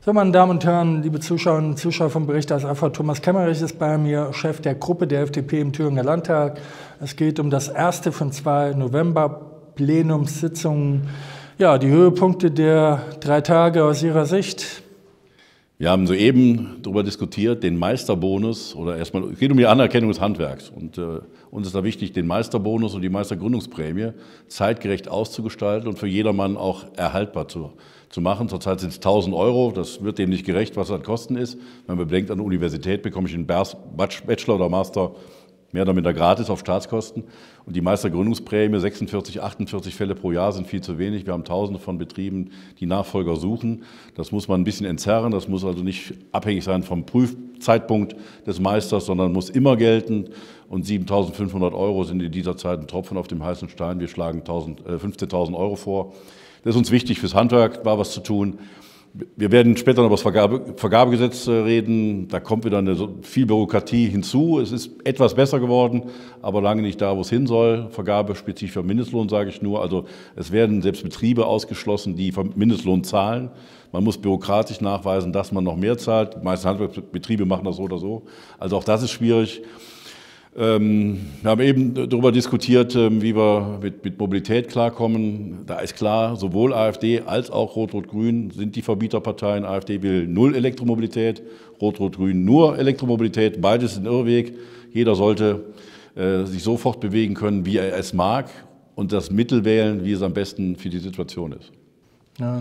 So, meine Damen und Herren, liebe Zuschauerinnen und Zuschauer vom Bericht aus Erfurt, Thomas Kemmerich ist bei mir, Chef der Gruppe der FDP im Thüringer Landtag. Es geht um das erste von 2 November-Plenumssitzungen. Ja, die Höhepunkte der 3 Tage aus Ihrer Sicht? Wir haben soeben darüber diskutiert, den Meisterbonus, oder erstmal, es geht um die Anerkennung des Handwerks. Und uns ist da wichtig, den Meisterbonus und die Meistergründungsprämie zeitgerecht auszugestalten und für jedermann auch erhaltbar zu machen. Zurzeit sind es 1.000 €, das wird dem nicht gerecht, was das an Kosten ist. Wenn man bedenkt, an der Universität bekomme ich einen Bachelor oder Master mehr oder minder gratis auf Staatskosten. Und die Meistergründungsprämie, 46, 48 Fälle pro Jahr sind viel zu wenig. Wir haben Tausende von Betrieben, die Nachfolger suchen. Das muss man ein bisschen entzerren. Das muss also nicht abhängig sein vom Prüfzeitpunkt des Meisters, sondern muss immer gelten. Und 7.500 € sind in dieser Zeit ein Tropfen auf dem heißen Stein. Wir schlagen 15.000 € vor. Das ist uns wichtig, fürs Handwerk war was zu tun. Wir werden später noch über das Vergabegesetz reden. Da kommt wieder viel Bürokratie hinzu. Es ist etwas besser geworden, aber lange nicht da, wo es hin soll. Vergabe spezifisch für Mindestlohn, sage ich nur. Also es werden selbst Betriebe ausgeschlossen, die Mindestlohn zahlen. Man muss bürokratisch nachweisen, dass man noch mehr zahlt. Die meisten Handwerksbetriebe machen das so oder so. Also auch das ist schwierig. Wir haben eben darüber diskutiert, wie wir mit Mobilität klarkommen. Da ist klar, sowohl AfD als auch Rot-Rot-Grün sind die Verbieterparteien. AfD will 0 Elektromobilität, Rot-Rot-Grün nur Elektromobilität. Beides ist ein Irrweg. Jeder sollte sich so fortbewegen können, wie er es mag, und das Mittel wählen, wie es am besten für die Situation ist. Ja,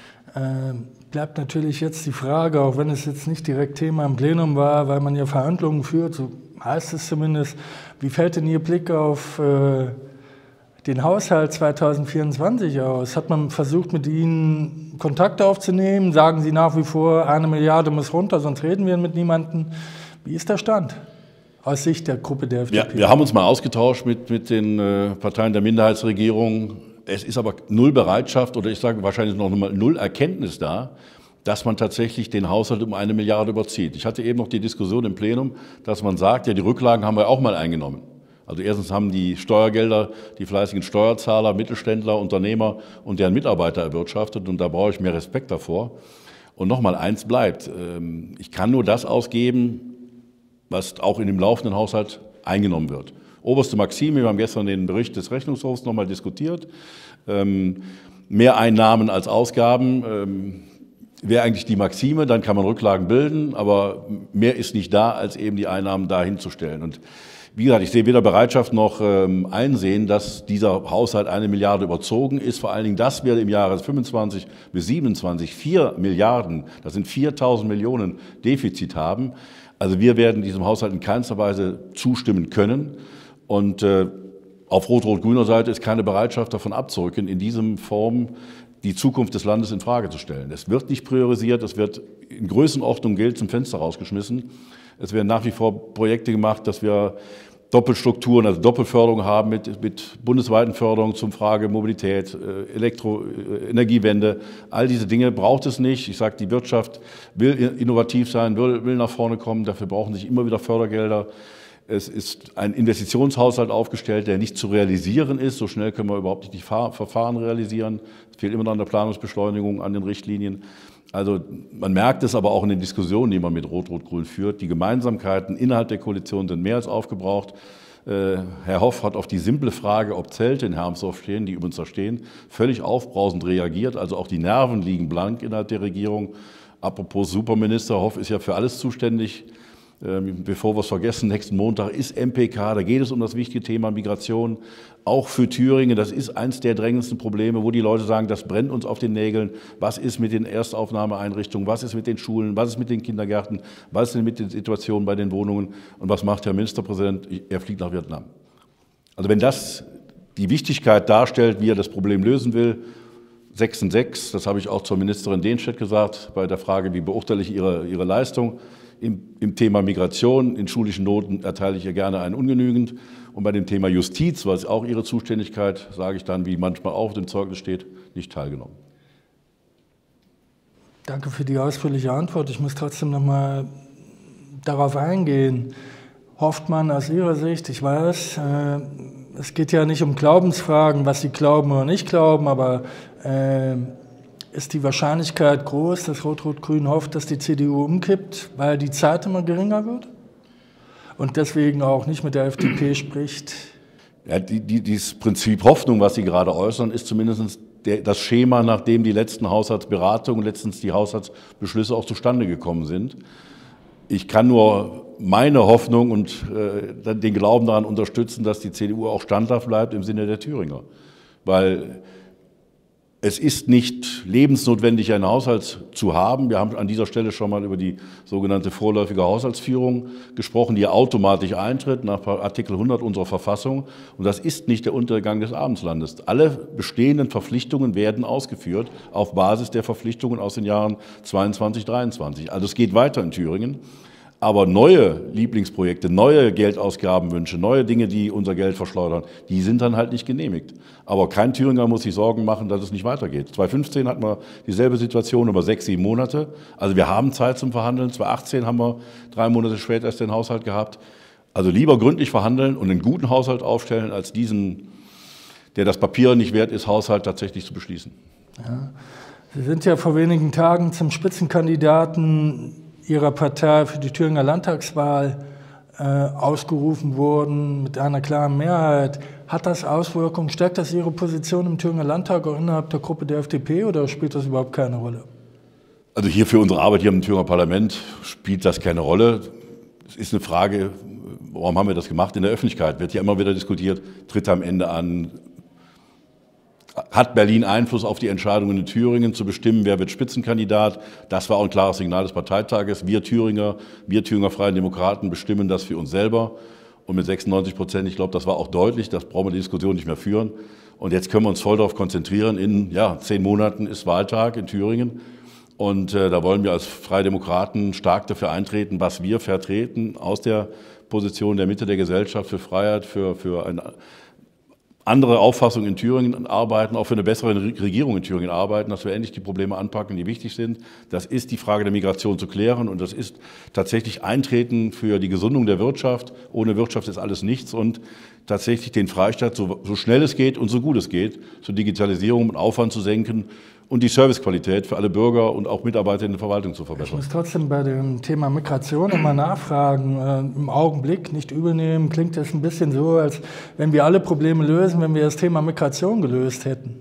bleibt natürlich jetzt die Frage, auch wenn es jetzt nicht direkt Thema im Plenum war, weil man ja Verhandlungen führt, so heißt es zumindest. Wie fällt denn Ihr Blick auf den Haushalt 2024 aus? Hat man versucht, mit Ihnen Kontakt aufzunehmen? Sagen Sie nach wie vor, 1 Milliarde muss runter, sonst reden wir mit niemandem. Wie ist der Stand aus Sicht der Gruppe der FDP? Ja, wir haben uns mal ausgetauscht mit den Parteien der Minderheitsregierung. Es ist aber 0 Bereitschaft, oder ich sage wahrscheinlich noch mal 0 Erkenntnis da, dass man tatsächlich den Haushalt um 1 Milliarde überzieht. Ich hatte eben noch die Diskussion im Plenum, dass man sagt, ja, die Rücklagen haben wir auch mal eingenommen. Also erstens haben die Steuergelder die fleißigen Steuerzahler, Mittelständler, Unternehmer und deren Mitarbeiter erwirtschaftet, und da brauche ich mehr Respekt davor. Und nochmal, eins bleibt, ich kann nur das ausgeben, was auch in dem laufenden Haushalt eingenommen wird. Oberste Maxime, wir haben gestern den Bericht des Rechnungshofs nochmal diskutiert, mehr Einnahmen als Ausgaben, wäre eigentlich die Maxime, dann kann man Rücklagen bilden, aber mehr ist nicht da, als eben die Einnahmen dahin zu stellen. Und wie gesagt, ich sehe weder Bereitschaft noch Einsehen, dass dieser Haushalt 1 Milliarde überzogen ist. Vor allen Dingen, dass wir im Jahre 25 bis 27 4 Milliarden, das sind 4.000 Millionen Defizit haben. Also wir werden diesem Haushalt in keinster Weise zustimmen können. Und auf rot-rot-grüner Seite ist keine Bereitschaft davon abzurücken, in diesem Form die Zukunft des Landes in Frage zu stellen. Es wird nicht priorisiert, es wird in Größenordnung Geld zum Fenster rausgeschmissen. Es werden nach wie vor Projekte gemacht, dass wir Doppelstrukturen, also Doppelförderung haben mit bundesweiten Förderungen zum Frage Mobilität, Energiewende. All diese Dinge braucht es nicht. Ich sage, die Wirtschaft will innovativ sein, will nach vorne kommen. Dafür brauchen sich immer wieder Fördergelder. Es ist ein Investitionshaushalt aufgestellt, der nicht zu realisieren ist. So schnell können wir überhaupt nicht die Verfahren realisieren. Es fehlt immer noch an der Planungsbeschleunigung, an den Richtlinien. Also man merkt es aber auch in den Diskussionen, die man mit Rot-Rot-Grün führt. Die Gemeinsamkeiten innerhalb der Koalition sind mehr als aufgebraucht. Herr Hoff hat auf die simple Frage, ob Zelte in Hermsdorf stehen, die übrigens da stehen, völlig aufbrausend reagiert. Also auch die Nerven liegen blank innerhalb der Regierung. Apropos Superminister, Hoff ist ja für alles zuständig. Bevor wir es vergessen, nächsten Montag ist MPK, da geht es um das wichtige Thema Migration, auch für Thüringen. Das ist eines der drängendsten Probleme, wo die Leute sagen, das brennt uns auf den Nägeln. Was ist mit den Erstaufnahmeeinrichtungen, was ist mit den Schulen, was ist mit den Kindergärten, was ist denn mit den Situationen bei den Wohnungen, und was macht Herr Ministerpräsident? Er fliegt nach Vietnam. Also wenn das die Wichtigkeit darstellt, wie er das Problem lösen will, 6 und 6, das habe ich auch zur Ministerin Denstedt gesagt, bei der Frage, wie beurteile ich ihre Leistung. Im Thema Migration, in schulischen Noten erteile ich ihr gerne einen ungenügend. Und bei dem Thema Justiz, was auch ihre Zuständigkeit, sage ich dann, wie manchmal auch im Zeugnis steht, nicht teilgenommen. Danke für die ausführliche Antwort. Ich muss trotzdem noch mal darauf eingehen. Hofft man aus Ihrer Sicht, ich weiß, es geht ja nicht um Glaubensfragen, was Sie glauben oder nicht glauben, aber ist die Wahrscheinlichkeit groß, dass Rot-Rot-Grün hofft, dass die CDU umkippt, weil die Zeit immer geringer wird und deswegen auch nicht mit der FDP spricht? Ja, dieses Prinzip Hoffnung, was Sie gerade äußern, ist zumindest das Schema, nach dem die letzten Haushaltsberatungen, letztens die Haushaltsbeschlüsse auch zustande gekommen sind. Ich kann nur meine Hoffnung und den Glauben daran unterstützen, dass die CDU auch standhaft bleibt im Sinne der Thüringer. Weil es ist nicht lebensnotwendig, einen Haushalt zu haben. Wir haben an dieser Stelle schon mal über die sogenannte vorläufige Haushaltsführung gesprochen, die automatisch eintritt nach Artikel 100 unserer Verfassung. Und das ist nicht der Untergang des Abendlandes. Alle bestehenden Verpflichtungen werden ausgeführt auf Basis der Verpflichtungen aus den Jahren 22, 23. Also es geht weiter in Thüringen. Aber neue Lieblingsprojekte, neue Geldausgabenwünsche, neue Dinge, die unser Geld verschleudern, die sind dann halt nicht genehmigt. Aber kein Thüringer muss sich Sorgen machen, dass es nicht weitergeht. 2015 hatten wir dieselbe Situation über 6, 7 Monate. Also wir haben Zeit zum Verhandeln. 2018 haben wir 3 Monate später erst den Haushalt gehabt. Also lieber gründlich verhandeln und einen guten Haushalt aufstellen, als diesen, der das Papier nicht wert ist, Haushalt tatsächlich zu beschließen. Ja. Sie sind ja vor wenigen Tagen zum Spitzenkandidaten Ihrer Partei für die Thüringer Landtagswahl ausgerufen worden mit einer klaren Mehrheit. Hat das Auswirkungen, stärkt das Ihre Position im Thüringer Landtag auch innerhalb der Gruppe der FDP oder spielt das überhaupt keine Rolle? Also hier für unsere Arbeit hier im Thüringer Parlament spielt das keine Rolle. Es ist eine Frage, warum haben wir das gemacht? In der Öffentlichkeit wird ja immer wieder diskutiert, tritt am Ende an. Hat Berlin Einfluss auf die Entscheidungen in Thüringen zu bestimmen, wer wird Spitzenkandidat? Das war auch ein klares Signal des Parteitages. Wir Thüringer Freien Demokraten bestimmen das für uns selber. Und mit 96%, ich glaube, das war auch deutlich, das brauchen wir die Diskussion nicht mehr führen. Und jetzt können wir uns voll darauf konzentrieren. In 10 Monaten ist Wahltag in Thüringen. Und da wollen wir als Freie Demokraten stark dafür eintreten, was wir vertreten, aus der Position der Mitte der Gesellschaft für Freiheit, für eine andere Auffassung in Thüringen arbeiten, auch für eine bessere Regierung in Thüringen arbeiten, dass wir endlich die Probleme anpacken, die wichtig sind. Das ist die Frage der Migration zu klären und das ist tatsächlich Eintreten für die Gesundung der Wirtschaft. Ohne Wirtschaft ist alles nichts und tatsächlich den Freistaat so schnell es geht und so gut es geht zur Digitalisierung und Aufwand zu senken und die Servicequalität für alle Bürger und auch Mitarbeiter in der Verwaltung zu verbessern. Ich muss trotzdem bei dem Thema Migration nochmal nachfragen. Im Augenblick, nicht übel nehmen, klingt es ein bisschen so, als wenn wir alle Probleme lösen, wenn wir das Thema Migration gelöst hätten.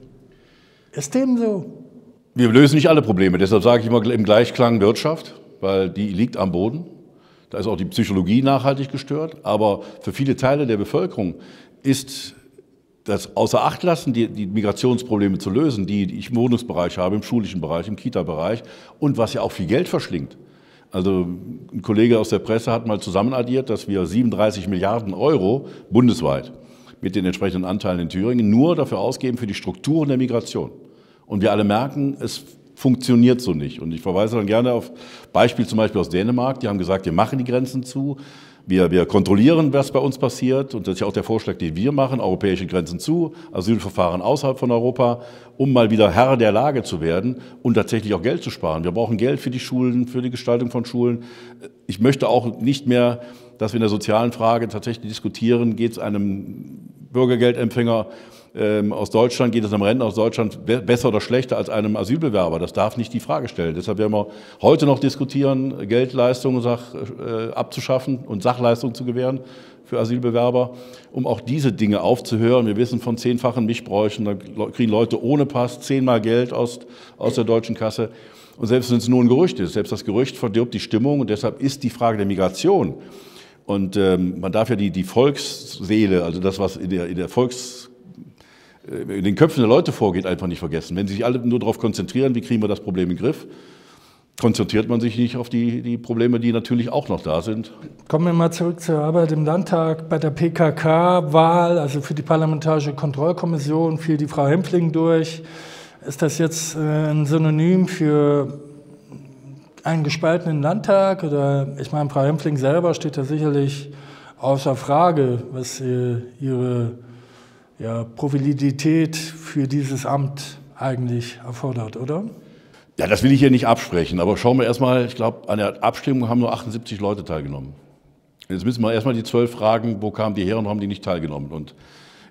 Ist dem so? Wir lösen nicht alle Probleme, deshalb sage ich immer im Gleichklang Wirtschaft, weil die liegt am Boden. Da ist auch die Psychologie nachhaltig gestört, aber für viele Teile der Bevölkerung ist das außer Acht lassen, die Migrationsprobleme zu lösen, die ich im Wohnungsbereich habe, im schulischen Bereich, im Kita-Bereich und was ja auch viel Geld verschlingt. Also ein Kollege aus der Presse hat mal zusammenaddiert, dass wir 37 Milliarden Euro bundesweit mit den entsprechenden Anteilen in Thüringen nur dafür ausgeben für die Strukturen der Migration. Und wir alle merken, es funktioniert so nicht. Und ich verweise dann gerne auf Beispiel zum Beispiel aus Dänemark. Die haben gesagt, wir machen die Grenzen zu. Wir kontrollieren, was bei uns passiert, und das ist ja auch der Vorschlag, den wir machen, europäische Grenzen zu, Asylverfahren außerhalb von Europa, um mal wieder Herr der Lage zu werden und tatsächlich auch Geld zu sparen. Wir brauchen Geld für die Schulen, für die Gestaltung von Schulen. Ich möchte auch nicht mehr, dass wir in der sozialen Frage tatsächlich diskutieren, geht es einem Bürgergeldempfänger aus Deutschland, geht es einem Rentner aus Deutschland besser oder schlechter als einem Asylbewerber? Das darf nicht die Frage stellen. Deshalb werden wir heute noch diskutieren, Geldleistungen abzuschaffen und Sachleistungen zu gewähren für Asylbewerber, um auch diese Dinge aufzuhören. Wir wissen von 10-fachen Mischbräuchen, da kriegen Leute ohne Pass 10-mal Geld aus der deutschen Kasse. Und selbst wenn es nur ein Gerücht ist, selbst das Gerücht verdirbt die Stimmung und deshalb ist die Frage der Migration und man darf ja die Volksseele, also das, was in den Köpfen der Leute vorgeht, einfach nicht vergessen. Wenn sie sich alle nur darauf konzentrieren, wie kriegen wir das Problem in den Griff, konzentriert man sich nicht auf die Probleme, die natürlich auch noch da sind. Kommen wir mal zurück zur Arbeit im Landtag. Bei der PKK-Wahl, also für die Parlamentarische Kontrollkommission, fiel die Frau Hempfling durch. Ist das jetzt ein Synonym für einen gespaltenen Landtag? Oder, ich meine, Frau Hempfling selber steht ja sicherlich außer Frage, was ihre Profilität für dieses Amt eigentlich erfordert, oder? Ja, das will ich hier nicht absprechen, aber schauen wir erstmal, ich glaube, an der Abstimmung haben nur 78 Leute teilgenommen. Jetzt müssen wir erstmal die 12 fragen, wo kamen die her und warum haben die nicht teilgenommen. Und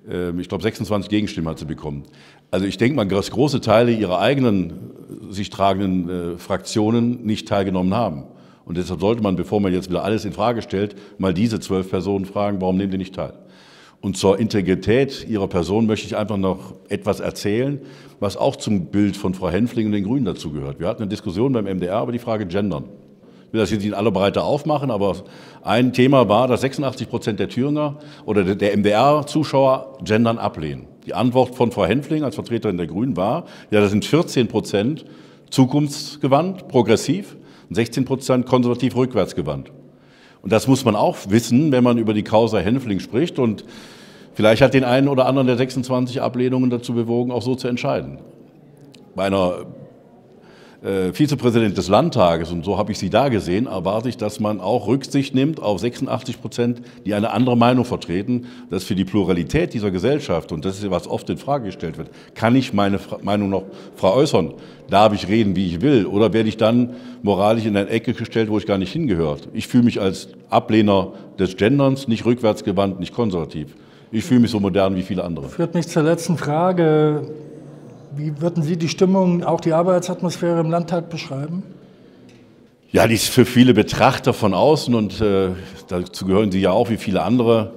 Ich glaube, 26 Gegenstimmen hat sie bekommen. Also ich denke mal, dass große Teile ihrer eigenen sich tragenden Fraktionen nicht teilgenommen haben. Und deshalb sollte man, bevor man jetzt wieder alles in Frage stellt, mal diese 12 Personen fragen, warum nehmen die nicht teil? Und zur Integrität ihrer Person möchte ich einfach noch etwas erzählen, was auch zum Bild von Frau Hänfling und den Grünen dazugehört. Wir hatten eine Diskussion beim MDR über die Frage Gendern. Ich will das jetzt nicht in aller Breite aufmachen, aber ein Thema war, dass 86% der Thüringer oder der MDR-Zuschauer Gendern ablehnen. Die Antwort von Frau Hänfling als Vertreterin der Grünen war, ja, das sind 14% zukunftsgewandt, progressiv, und 16% konservativ rückwärtsgewandt. Und das muss man auch wissen, wenn man über die Causa Hänfling spricht. Und vielleicht hat den einen oder anderen der 26 Ablehnungen dazu bewogen, auch so zu entscheiden. Bei einer Vizepräsident des Landtages, und so habe ich sie da gesehen, erwarte ich, dass man auch Rücksicht nimmt auf 86%, die eine andere Meinung vertreten. Das für die Pluralität dieser Gesellschaft, und das ist, was oft in Frage gestellt wird, kann ich meine Meinung noch frei äußern? Darf ich reden, wie ich will? Oder werde ich dann moralisch in eine Ecke gestellt, wo ich gar nicht hingehört? Ich fühle mich als Ablehner des Genderns nicht rückwärtsgewandt, nicht konservativ. Ich fühle mich so modern wie viele andere. Führt mich zur letzten Frage. Wie würden Sie die Stimmung, auch die Arbeitsatmosphäre im Landtag beschreiben? Ja, die ist für viele Betrachter von außen, und dazu gehören Sie ja auch wie viele andere,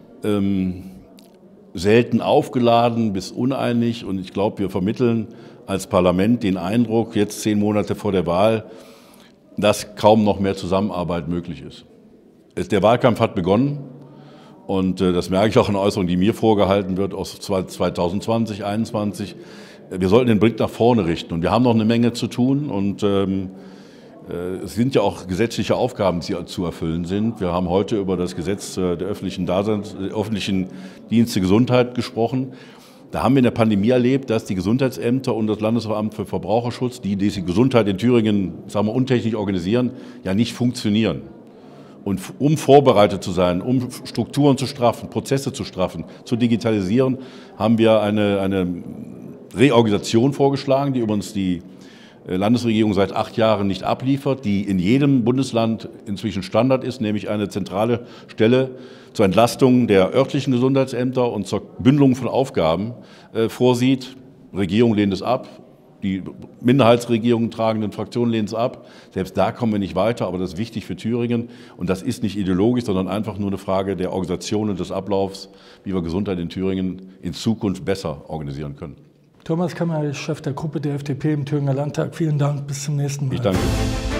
selten aufgeladen bis uneinig. Und ich glaube, wir vermitteln als Parlament den Eindruck, jetzt 10 Monate vor der Wahl, dass kaum noch mehr Zusammenarbeit möglich ist. Der Wahlkampf hat begonnen. Und das merke ich auch in Äußerungen, die mir vorgehalten wird aus 2020, 2021. Wir sollten den Blick nach vorne richten, und wir haben noch eine Menge zu tun, und es sind ja auch gesetzliche Aufgaben, die zu erfüllen sind. Wir haben heute über das Gesetz der öffentlichen Dienste Gesundheit gesprochen. Da haben wir in der Pandemie erlebt, dass die Gesundheitsämter und das Landesamt für Verbraucherschutz, die diese Gesundheit in Thüringen, sagen wir, untechnisch organisieren, ja nicht funktionieren. Und um vorbereitet zu sein, um Strukturen zu straffen, Prozesse zu straffen, zu digitalisieren, haben wir eine Reorganisation vorgeschlagen, die übrigens die Landesregierung seit 8 Jahren nicht abliefert, die in jedem Bundesland inzwischen Standard ist, nämlich eine zentrale Stelle zur Entlastung der örtlichen Gesundheitsämter und zur Bündelung von Aufgaben vorsieht. Die Regierung lehnt es ab. Die Minderheitsregierungen tragenden Fraktionen lehnen es ab. Selbst da kommen wir nicht weiter, aber das ist wichtig für Thüringen. Und das ist nicht ideologisch, sondern einfach nur eine Frage der Organisation und des Ablaufs, wie wir Gesundheit in Thüringen in Zukunft besser organisieren können. Thomas Kammerich, Chef der Gruppe der FDP im Thüringer Landtag. Vielen Dank, bis zum nächsten Mal. Ich danke.